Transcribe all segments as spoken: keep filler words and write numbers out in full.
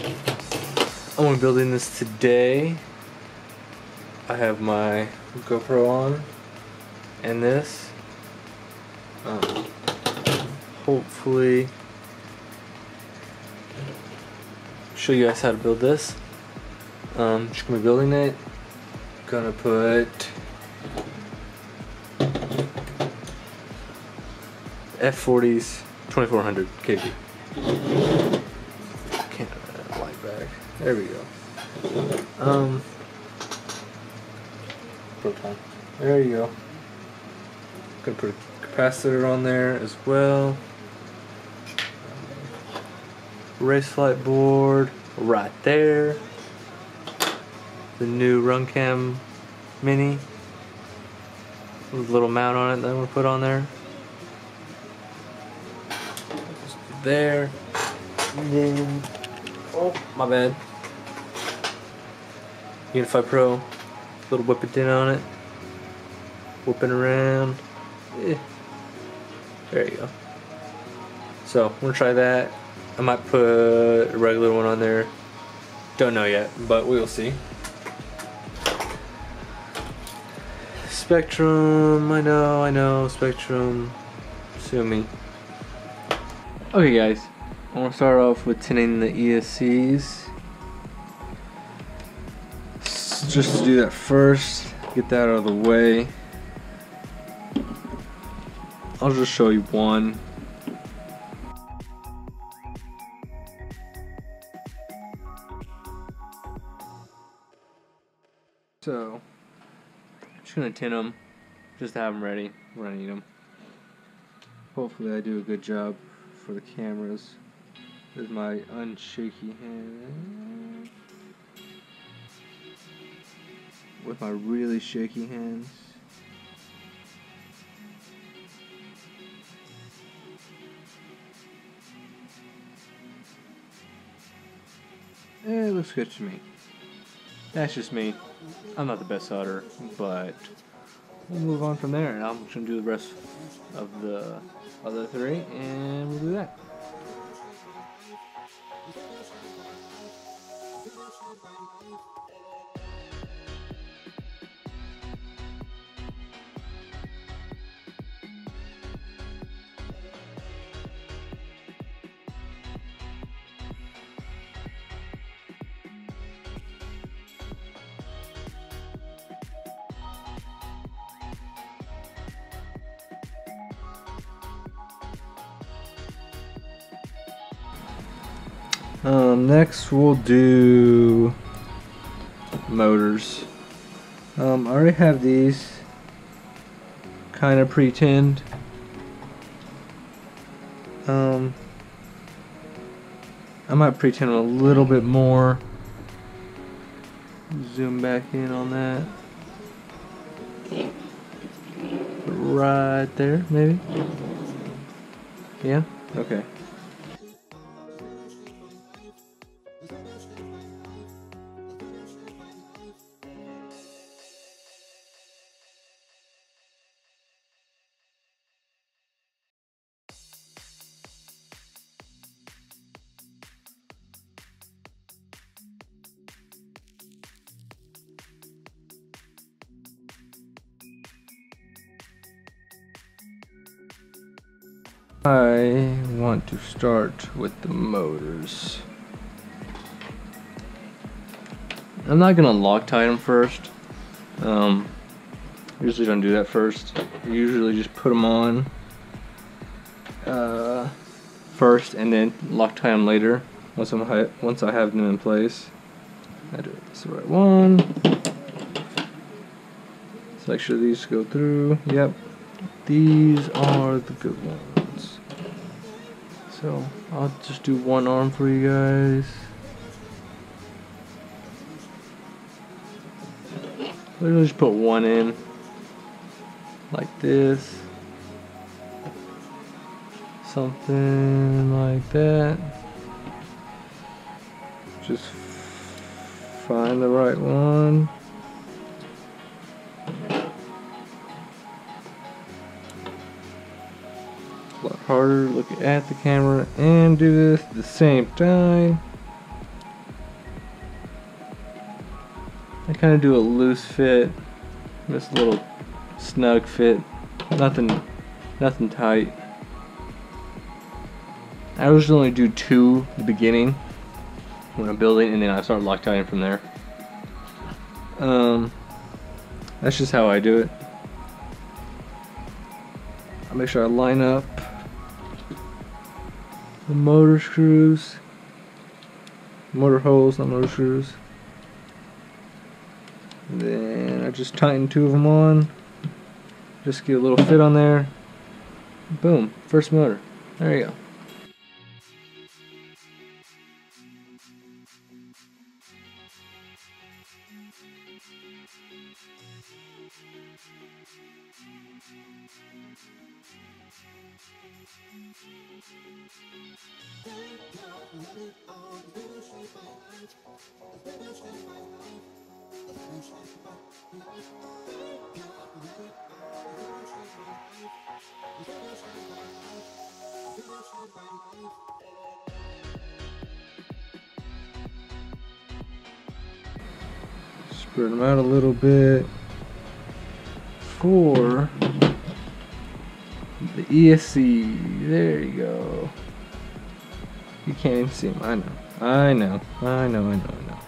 I'm gonna be building this today. I have my GoPro on and this. Um, hopefully show you guys how to build this. Um, just gonna be building it. Gonna put F forty's twenty-four hundred K V. Can't have that light back. There we go. Um, Proton. There you go. Gonna put a capacitor on there as well. Race flight board right there. The new Runcam Mini with a little mount on it that I'm gonna put on there. There. And then, oh, my bad. Unify Pro, little whip it in on it, whipping around. Eh. There you go. So I'm gonna try that. I might put a regular one on there. Don't know yet, but we will see. Spectrum, I know, I know, Spectrum, sue me. Okay guys, I want to start off with tinting the E S Cs. Just to do that first, get that out of the way. I'll just show you one. So, I'm just gonna tint them, just to have them ready when I need them. Hopefully I do a good job for the cameras. This is my unshaky hand with my really shaky hands. Eh, it looks good to me. That's just me. I'm not the best solderer, but we'll move on from there, and I'm just gonna do the rest of the other three, and we'll do that. Um, next we'll do motors. Um, I already have these kind of pre-tinned. Um, I might pre-tin a little bit more. Zoom back in on that. Right there, maybe? Yeah? Okay. I want to start with the motors. I'm not gonna Loctite them first. Um, usually don't do that first. I usually just put them on uh, first and then Loctite them later once I'm once I have them in place. I do this the right one. Let's make sure these go through. Yep, these are the good ones. So I'll just do one arm for you guys. Literally just put one in like this, something like that. Just find the right one. A lot harder to look at the camera and do this at the same time. kind of do a loose fit, just a little snug fit, nothing, nothing tight. I usually only do two at the beginning when I'm building, and then I start Loctiting from there. Um, that's just how I do it. I make sure I line up the motor screws, motor holes, not motor screws. Then I just tighten two of them on, just get a little fit on there. Boom, first motor. There you go. Spread them out a little bit for the E S C. There you go. You can't even see them. I know. I know. I know. I know. I know.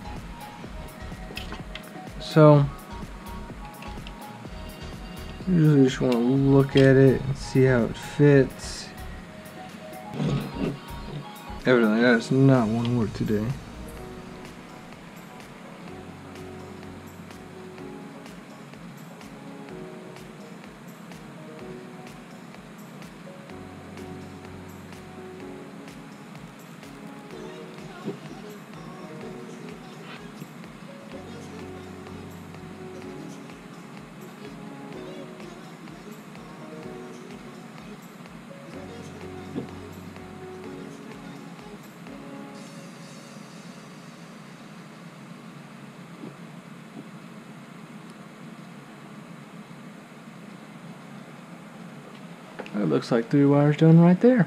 So, usually just want to look at it and see how it fits. Evidently, that does not want to work today. It looks like three wires done right there.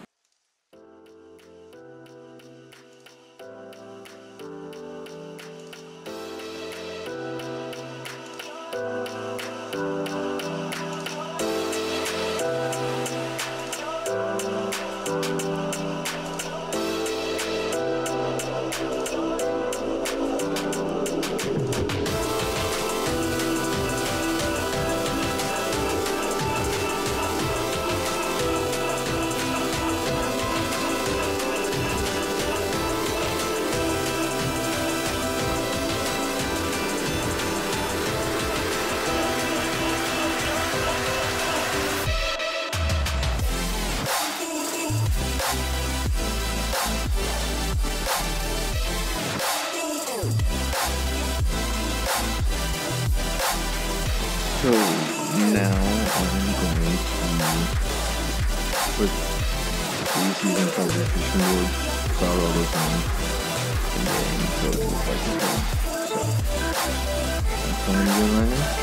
So now I'm going to put these using for the fishing board, solder all those on, and then go to the flight control. So that's what I'm doing right now.